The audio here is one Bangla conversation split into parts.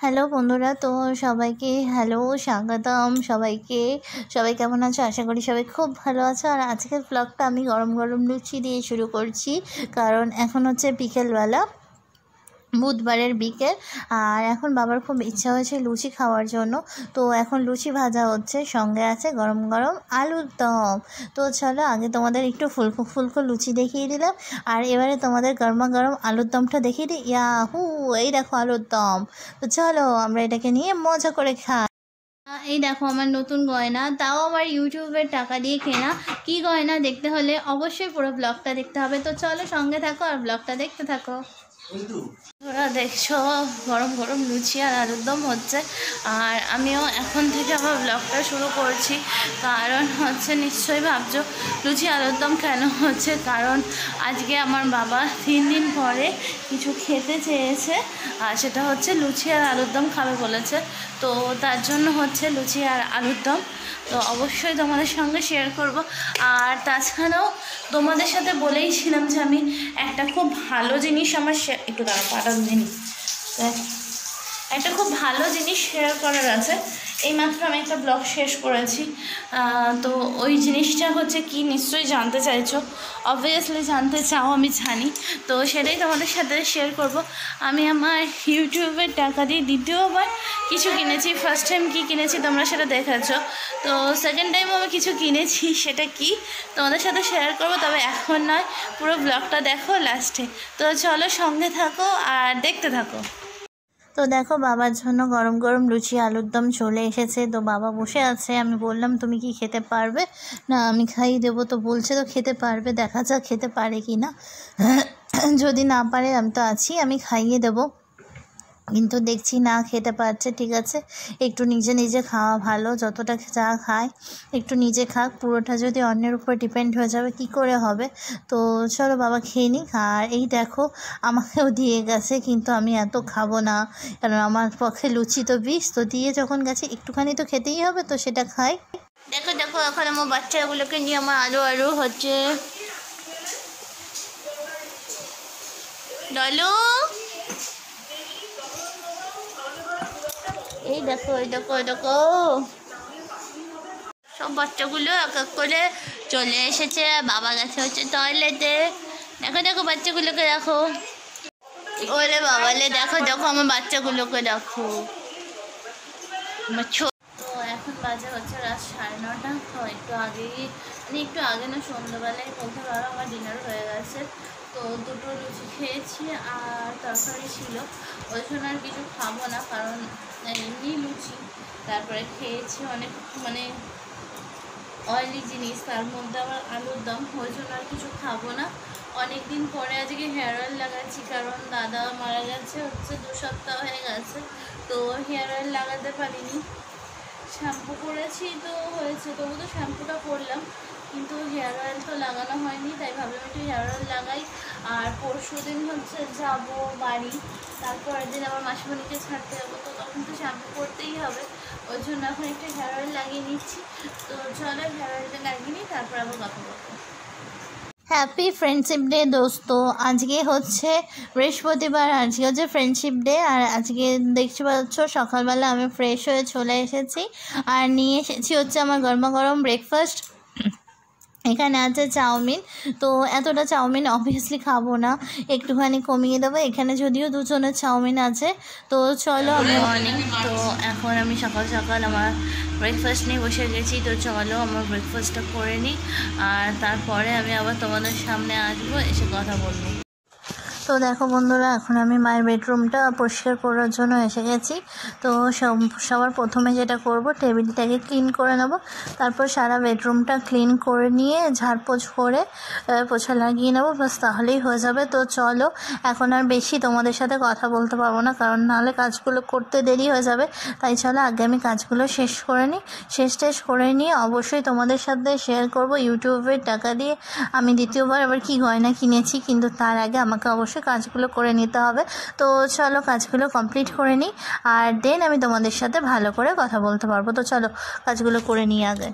হ্যালো বন্ধুরা, তো সবাইকে হ্যালো স্বাগতম। সবাই কেমন আছো? আশা করি সবাই খুব ভালো আছো। আর আজকের ব্লগটা আমি গরম গরম লুচি দিয়ে শুরু করছি, কারণ এখন হচ্ছে বিকেলবেলা, বুধবারের বিকেল। আর এখন বাবার খুব ইচ্ছা হয়েছে লুচি খাওয়ার জন্য, তো এখন লুচি ভাজা হচ্ছে, সঙ্গে আছে গরম গরম আলুর দম। তো চলো আগে তোমাদের একটু ফুলকো ফুলকো লুচি দেখিয়ে দিলাম, আর এবারে তোমাদের গরমা গরম আলুর দমটা দেখিয়ে দিই। ইয়াহু, এই দেখো আলুর দম। তো চলো আমরা এটাকে নিয়ে মজা করে খাই। এই দেখো আমার নতুন গয়না, তাও আমার ইউটিউবের টাকা দিয়ে কেনা। কি গয়না দেখতে হলে অবশ্যই পুরো ব্লগটা দেখতে হবে। তো চলো সঙ্গে থাকো আর ব্লগটা দেখতে থাকো। তোরা দেখছো গরম গরম লুচি আর আলুর দম হচ্ছে, আর আমিও এখন থেকে আমার ব্লগটা শুরু করছি। কারণ হচ্ছে নিশ্চয়ই ভাবছো লুচি আলুর দম কেন হচ্ছে, কারণ আজকে আমার বাবা 3 দিন পরে কিছু খেতে চেয়েছে, আর সেটা হচ্ছে লুচি আর আলুর দম খাবে বলেছে। তো তার জন্য হচ্ছে লুচি আর আলুর দম, তো অবশ্যই তোমাদের সঙ্গে শেয়ার করব। আর তাছাড়াও তোমাদের সাথে বলেইছিলাম যে আমি একটা খুব ভালো জিনিস একটু পাঠান জিনিস একটা খুব ভালো জিনিস শেয়ার করার আছে। এইমাত্র আমি একটা ব্লগ শেষ করেছি, তো ওই জিনিসটা হচ্ছে কি নিশ্চয়ই জানতে চাইছো, অবভিয়াসলি জানতে চাও, আমি জানি। তো সেটাই তোমাদের সাথে শেয়ার করব। আমি আমার ইউটিউবের টাকা দিয়ে দ্বিতীয়বার কিছু কিনেছি। ফার্স্ট টাইম কি কিনেছি তোমরা সেটা দেখেছো, তো সেকেন্ড টাইম আমি কিছু কিনেছি, সেটা কি তোমাদের সাথে শেয়ার করব, তবে এখন নয়, পুরো ব্লগটা দেখো লাস্টে। তো চলো সঙ্গে থাকো আর দেখতে থাকো। তো দেখো বাবার জন্য গরম গরম লুচি আলুর দম চলে এসেছে। তো বাবা বসে আছে, আমি বললাম তুমি কি খেতে পারবে? না আমি খাইয়ে দেবো। তো বলছে তো খেতে পারবে, দেখা যাক খেতে পারে কি না। যদি না পারে আমি তো আছি, আমি খাইয়ে দেবো। কিন্তু দেখছি না খেতে পারছে। ঠিক আছে, একটু নিজে নিজে খাওয়া ভালো, যতটা যা খায় একটু নিজে খাক। পুরোটা যদি অন্যের উপর ডিপেন্ড হয়ে যাবে কি করে হবে। তো চলো বাবা খেয়ে নিক। আর এই দেখো আমাকেও দিয়ে গেছে, কিন্তু আমি এত খাবো না, কারণ আমার পক্ষে লুচি তো বিষ। তো দিয়ে যখন গেছে একটুখানি তো খেতেই হবে, তো সেটা খাই। দেখো দেখো এখন আমার বাচ্চাগুলোকে নিয়ে আমার আলু হচ্ছে। ডলু, এই দেখো সব বাচ্চাগুলো এক এক করে চলে এসেছে। বাবা গেছে হচ্ছে টয়লেটে। দেখো বাচ্চাগুলোকে দেখো। ওরে বাবালে দেখো আমার বাচ্চাগুলোকে দেখো। তো এখন বাজে হচ্ছে রাত 9:30। তো একটু আগে না, সন্ধ্যাবেলায় বলতে পারো আমার ডিনার হয়ে গেছে। তো 2টো লুচি খেয়েছি আর তরকারি ছিল, ওই জন্য আর কিছু খাবো না, কারণ এমনি লুচি তারপরে খেয়েছি অনেক অয়েলি জিনিস, তার মধ্যে আবার আলুর দম, ওই জন্য আর কিছু খাবো না। অনেক দিন পরে আজকে হেয়ার অয়েল লাগাচ্ছি, কারণ দাদা মারা গেছে হচ্ছে 2 সপ্তাহ হয়ে গেছে। তো হেয়ার অয়েল লাগাতে পারিনি, শ্যাম্পু করেছি তো হয়েছে, তবু তো শ্যাম্পুটা করলাম, কিন্তু হেয়ার অয়েল তো লাগানো হয়নি। তাই ভাবলাম একটু হেয়ার অয়েল লাগাই। আর পরশু দিন হচ্ছে যাবো বাড়ি, তারপরের দিন আবার মাসিমণিকে ছাড়তে যাবো, তো তখন তো শ্যাম্পু করতেই হবে, ওই জন্য এখন একটু হেয়ার অয়েল লাগিয়ে নিচ্ছি। তো চলো হেয়ার অয়েলটা লাগিয়ে নিই, তারপর আবার কথা বলবো। হ্যাপি ফ্রেন্ডশিপ ডে দোস্ত। আজকে হচ্ছে বৃহস্পতিবার, আজকে হচ্ছে ফ্রেন্ডশিপ ডে। আর আজকে দেখতে পাচ্ছ সকালবেলা আমি ফ্রেশ হয়ে চলে এসেছি, আর নিয়ে এসেছি হচ্ছে আমার গরমা গরম ব্রেকফাস্ট। এখানে আছে চাউমিন। তো এতটা চাউমিন অবভিয়াসলি খাবো না, একটুখানি কমিয়ে দেবো। এখানে যদিও 2 জনের চাউমিন আছে। তো চলো মর্নিং। তো এখন আমি সকাল সকাল আমার ব্রেকফাস্ট নিয়ে বসে গেছি। তো চলো আমার ব্রেকফাস্টটা করে নিই, আর তারপরে আমি আবার তোমাদের সামনে আসবো, এসে কথা বলবো। তো দেখো বন্ধুরা, এখন আমি মায়ের বেডরুমটা পরিষ্কার করার জন্য এসে গেছি। তো সবার প্রথমে যেটা করব, টেবিলটাকে ক্লিন করে নেব, তারপর সারা বেডরুমটা ক্লিন করে নিয়ে ঝাড়পোছ করে পোছা লাগিয়ে নেব, বাস তাহলেই হয়ে যাবে। তো চলো এখন আর বেশি তোমাদের সাথে কথা বলতে পারবো না, কারণ নাহলে কাজগুলো করতে দেরি হয়ে যাবে। তাই চলো আগে আমি কাজগুলো শেষ করে নিয়ে অবশ্যই তোমাদের সাথে শেয়ার করব ইউটিউবের টাকা দিয়ে আমি দ্বিতীয়বার আবার কি গয়না কিনেছি, কিন্তু তার আগে আমাকে অবশ্যই কাজগুলো করে নিতে হবে। তো চলো কাজগুলো কমপ্লিট করে নিই, আর দেন আমি তোমাদের সাথে ভালো করে কথা বলতে পারবো। তো চলো কাজগুলো করে নিই আগে।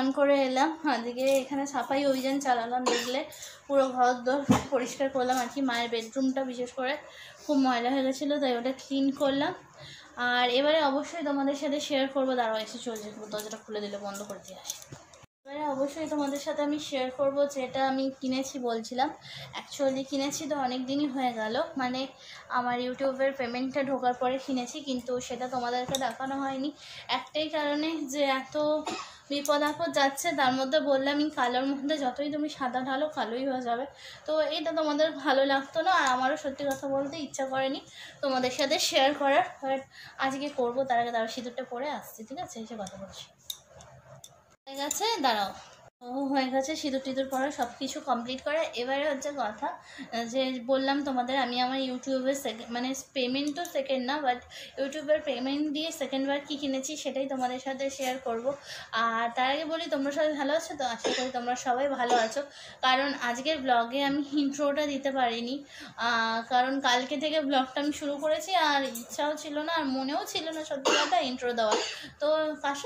স্নান করে এলাম, আজকে এখানে সাফাই অভিযান চালালাম, দেখলে পুরো ঘর দর পরিষ্কার করলাম আর কি। মায়ের বেডরুমটা বিশেষ করে খুব ময়লা হয়ে গেছিলো, তাই ওটা ক্লিন করলাম। আর এবারে অবশ্যই তোমাদের সাথে শেয়ার করবো, দাঁড়াও এসে চলছে, দরজাটা খুলে দিলে বন্ধ করে দিয়ে আসি। এবারে অবশ্যই তোমাদের সাথে আমি শেয়ার করব যেটা আমি কিনেছি, বলছিলাম অ্যাকচুয়ালি কিনেছি তো অনেক দিনই হয়ে গেল, মানে আমার ইউটিউবের পেমেন্টটা ঢোকার পরে কিনেছি, কিন্তু সেটা তোমাদেরকে দেখানো হয়নি একটাই কারণে যে এত বিপদ আপদ যাচ্ছে, তার মধ্যে বললাম আমি কালোর মধ্যে যতই তুমি সাদা ঢালো কালোই হয়ে যাবে, তো এটা তোমাদের ভালো লাগতো না, আর আমারও সত্যি কথা বলতে ইচ্ছা করেনি তোমাদের সাথে শেয়ার করার, বাট আজকে করবো। তার আগে দাঁড়াও সিঁদুরটা পরে আসছি, ঠিক আছে, এসে কথা বলছি। হয়ে গেছে, দাঁড়াও, হয়ে গেছে সিঁদুর টিঁদুর পরে সব কিছু কমপ্লিট করে। এবারে হচ্ছে কথা যে বললাম তোমাদের আমি আমার ইউটিউবের মানে পেমেন্ট তো সেকেন্ড না, বাট ইউটিউবের পেমেন্ট দিয়ে সেকেন্ডবার কী কিনেছি সেটাই তোমাদের সাথে শেয়ার করব। আর তার আগে বলি তোমরা সবাই ভালো আছো তো? আশা করি তোমরা সবাই ভালো আছো, কারণ আজকের ব্লগে আমি ইন্ট্রোটা দিতে পারিনি, কারণ কালকে থেকে ব্লগটা আমি শুরু করেছি, আর ইচ্ছাও ছিল না আর মনেও ছিল না সত্যি কথা ইন্ট্রো দেওয়া। তো কাশো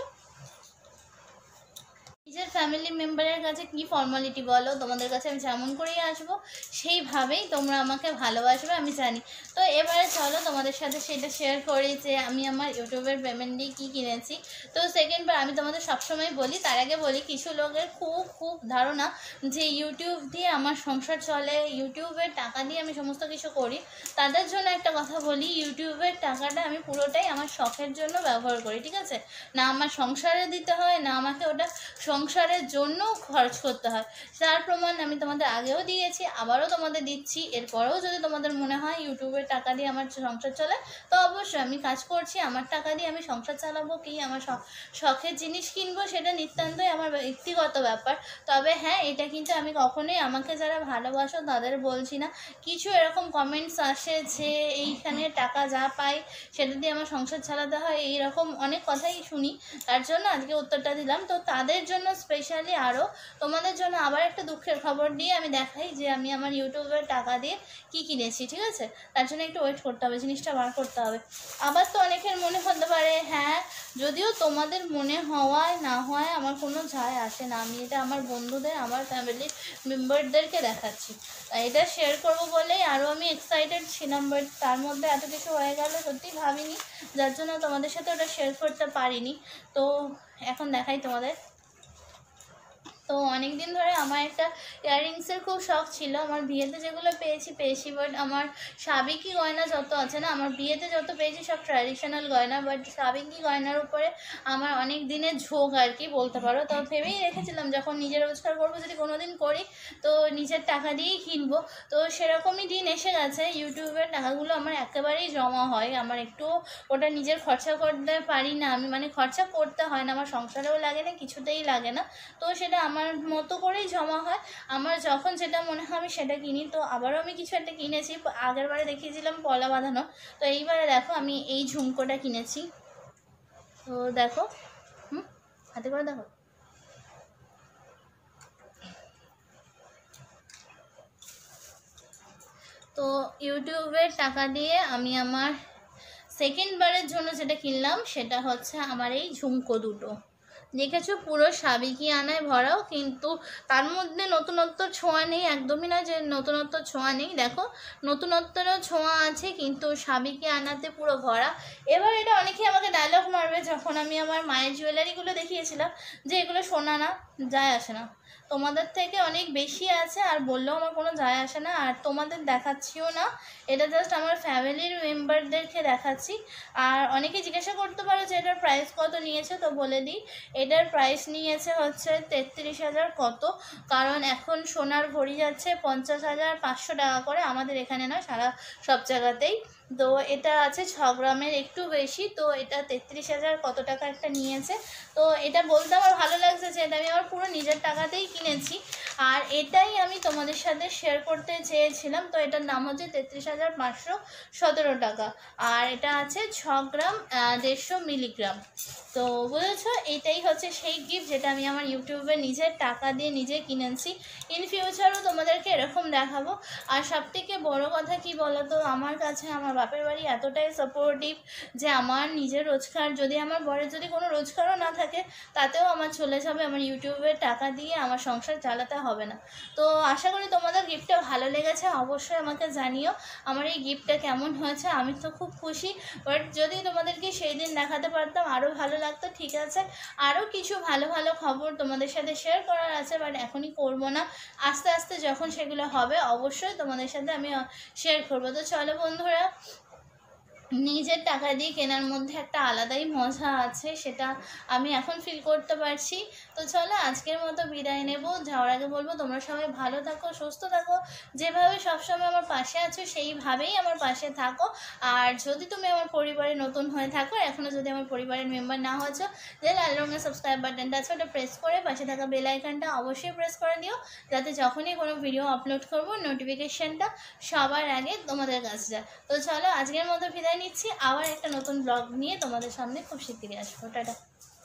নিজের ফ্যামিলি মেম্বারের কাছে কি ফর্মালিটি বলো, তোমাদের কাছে আমি যেমন করেই আসবো সেইভাবেই তোমরা আমাকে ভালোবাসবে আমি জানি। তো এবারে চলো তোমাদের সাথে সেটা শেয়ার করি যে আমি আমার ইউটিউবের পেমেন্ট দিয়ে কী কিনেছি। তো সেকেন্ডবার আমি তোমাদের সবসময় বলি, তার আগে বলি কিছু লোকের খুব ধারণা যে ইউটিউব দিয়ে আমার সংসার চলে, ইউটিউবের টাকা দিয়ে আমি সমস্ত কিছু করি। তাদের জন্য একটা কথা বলি, ইউটিউবের টাকাটা আমি পুরোটাই আমার শখের জন্য ব্যবহার করি, ঠিক আছে, না আমার সংসারে দিতে হয়, না আমাকে ওটা সংসারের জন্য খরচ করতে হয়। তার প্রমাণ আমি তোমাদের আগেও দিয়েছি, আবারও তোমাদের দিচ্ছি। এরপরেও যদি তোমাদের মনে হয় ইউটিউবের টাকা দিয়ে আমার সংসার চলে, তো অবশ্যই আমি কাজ করছি, আমার টাকা দিয়ে আমি সংসার চালাবো কি আমার শখের জিনিস কিনবো, সেটা নিতান্তই আমার ব্যক্তিগত ব্যাপার। তবে হ্যাঁ, এটা কিন্তু আমি কখনোই আমাকে যারা ভালোবাসো তাদের বলছি না। কিছু এরকম কমেন্টস আসে যে এইখানে টাকা যা পাই সেটা দিয়ে আমার সংসার চালাতে হয়, এইরকম অনেক কথাই শুনি, তার জন্য আজকে উত্তরটা দিলাম। তো তাদের জন্য স্পেশালি আরও তোমাদের জন্য আবার একটা দুঃখের খবর দিয়ে আমি দেখাই যে আমি আমার ইউটিউবের টাকা দিয়ে কী কিনেছি, ঠিক আছে, তার জন্য একটু ওয়েট করতে হবে, জিনিসটা বার করতে হবে। আবার তো অনেকের মনে হতে পারে, হ্যাঁ যদিও তোমাদের মনে হওয়ায় না হয় আমার কোনো যায় আসে না, আমি এটা আমার বন্ধুদের আমার ফ্যামিলি মেম্বারদেরকে দেখাচ্ছি, এটা শেয়ার করবো বলেই আরও আমি এক্সাইটেড ছিলাম, বাট তার মধ্যে এত কিছু হয়ে গেল সত্যি ভাবিনি, যার জন্য তোমাদের সাথে ওটা শেয়ার করতে পারিনি। তো এখন দেখাই তোমাদের। তো অনেক দিন ধরে আমার একটা ইয়াররিংসের খুব শখ ছিল, আমার বিয়েতে যেগুলো পেয়েছি, বাট আমার সাবেকি গয়না যত আছে না, আমার বিয়েতে যত পেয়েছি সব ট্র্যাডিশনাল গয়না, বাট সাবেকি গয়নার উপরে আমার অনেক দিনের ঝোঁক আর কি বলতে পারো। তো ভেবেই রেখেছিলাম যখন নিজের রোজগার করবো, যদি কোনো দিন করি তো নিজের টাকা দিয়েই কিনবো। তো সেরকমই দিন এসে গেছে, ইউটিউবের টাকাগুলো আমার একেবারেই জমা হয়, আমার একটু ওটা নিজের খরচা করতে পারি না আমি, মানে খরচা করতে হয় না, আমার সংসারেও লাগে না, কিছুতেই লাগে না, তো সেটা আমার মতো করেই জমা হয়, আমার যখন যেটা মনে হয় আমি সেটা কিনি। তো আবারও আমি কিছু একটা কিনেছি, আগের বারে দেখিয়েছিলাম পলা বাঁধানো, তো এইবারে দেখো আমি এই ঝুমকোটা কিনেছি। তো দেখো, হাতে করে দেখো, তো ইউটিউবের টাকা দিয়ে আমি আমার সেকেন্ডবারের জন্য যেটা কিনলাম সেটা হচ্ছে আমার এই ঝুমকো দুটো, দেখেছো পুরো সাবেকি আনায় ভরাও, কিন্তু তার মধ্যে নতুনত্ব ছোঁয়া নেই, একদমই না যে নতুনত্ব ছোঁয়া নেই, দেখো নতুনত্বেরও ছোঁয়া আছে, কিন্তু সাবেকি আনাতে পুরো ভরা। এবার এটা অনেকেই আমাকে ডায়লগ মারবে, যখন আমি আমার মায়ের জুয়েলারিগুলো দেখিয়েছিলাম যে এগুলো সোনা না, যায় আসে না, তোমাদের থেকে অনেক বেশি আছে, আর বললেও আমার কোনো যায় আসে না, আর তোমাদের দেখাচ্ছিও না, এটা জাস্ট আমার ফ্যামিলির মেম্বারদেরকে দেখাচ্ছি। আর অনেকে জিজ্ঞাসা করতে পারো যে এটার প্রাইস কত নিয়েছে, তো বলে দিই এটার প্রাইস নিয়েছে হচ্ছে 33,000 কত, কারণ এখন সোনার ভরি যাচ্ছে 50,500 টাকা করে, আমাদের এখানে না সারা সব জায়গাতেই। তো এটা আছে 6 গ্রামের একটু বেশি, তো এটা 33,000 কত টাকা একটা নিয়েছে। তো এটা বলতে আমার ভালো লাগছে যে এটা আমি আমার পুরো নিজের টাকাতেই কিনেছি, আর এটাই আমি তোমাদের সাথে শেয়ার করতে চেয়েছিলাম। তো এটার দাম হচ্ছে 33,517 টাকা, আর এটা আছে 6 গ্রাম 150 মিলিগ্রাম। তো বুঝেছো, এইটাই হচ্ছে সেই গিফট যেটা আমি আমার ইউটিউবে নিজের টাকা দিয়ে নিজে কিনেছি। ইন ফিউচারও তোমাদেরকে এরকম দেখাবো। আর সবথেকে বড় কথা কি বলো তো, আমার কাছে আমার বাপের বাড়ি এতটাই সাপোর্টিভ যে আমার নিজের রোজগার, যদি আমার বরের যদি কোনো রোজগারও না থাকে তাতেও আমার চলে যাবে, আমার ইউটিউবের টাকা দিয়ে আমার সংসার চালাতে হবে না। তো আশা করি তোমাদের গিফটটা ভালো লেগেছে, অবশ্যই আমাকে জানিও আমার এই গিফটটা কেমন হয়েছে। আমি তো খুব খুশি, বাট যদি তোমাদেরকে সেই দিন দেখাতে পারতাম আরও ভালো লাগতো। ঠিক আছে, আরও কিছু ভালো ভালো খবর তোমাদের সাথে শেয়ার করার আছে, বাট এখনই করবো না, আস্তে আস্তে যখন সেগুলো হবে অবশ্যই তোমাদের সাথে আমি শেয়ার করবো। তো চলো বন্ধুরা, নিজের টাকা দিয়ে কেনার মধ্যে একটা আলাদাই মজা আছে, সেটা আমি এখন ফিল করতে পারছি। তো চলো আজকের মতো বিদায় নেব। যাওয়ার আগে বলবো তোমরা সবাই ভালো থাকো, সুস্থ থাকো, যেভাবে সবসময় আমার পাশে আছো সেইভাবেই আমার পাশে থাকো। আর যদি তুমি আমার পরিবারে নতুন হয়ে থাকো, এখনও যদি আমার পরিবারের মেম্বার না হয়েছো, যে লাল রঙের সাবস্ক্রাইব বাটনটা আছে ওটা প্রেস করে পাশে থাকা বেল আইকনটা অবশ্যই প্রেস করে দিও, যাতে যখনই কোনো ভিডিও আপলোড করবো নোটিফিকেশানটা সবার আগে তোমাদের কাছে যায়। তো চলো আজকের মতো বিদায় নিচ্ছি, আবার একটা নতুন ব্লগ নিয়ে তোমাদের সামনে খুব শিগগিরই আসবো। টাটা।